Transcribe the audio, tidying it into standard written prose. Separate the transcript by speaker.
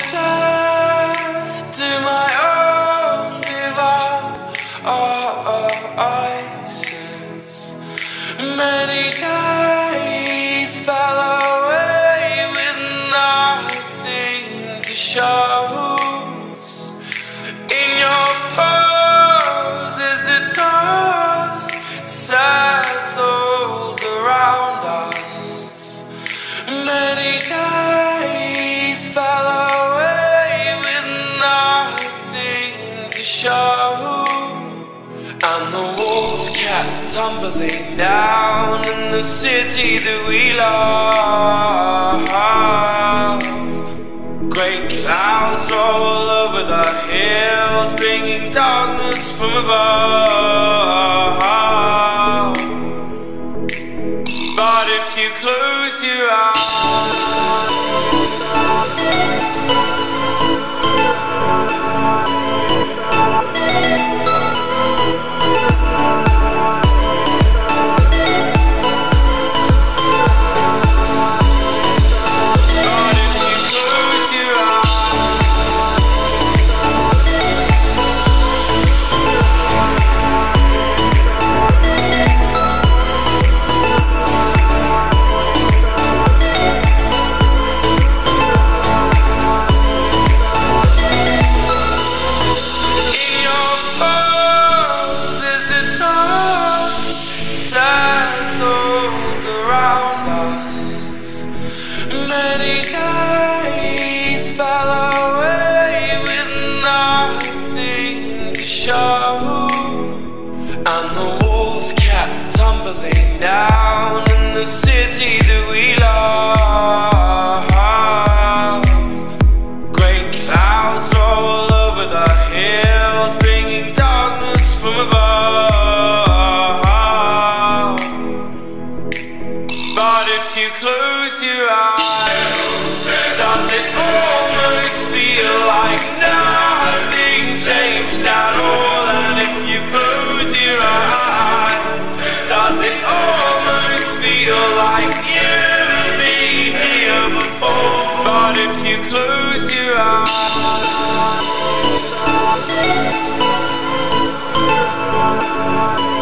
Speaker 1: is left to my own devices. Many days fell away with nothing to show. In your poses the dust settled around us. Many days fell away with nothing to show. And the walls kept tumbling down in the city that we love. Great clouds roll over the hills, bringing darkness from above. But if you close your eyes, many days fell away with nothing to show. And the walls kept tumbling down in the city that we love. Great clouds roll over the hills, bringing darkness from above. But if you close your eyes, does it almost feel like nothing changed at all? And if you close your eyes, does it almost feel like you've been here before? But if you close your eyes,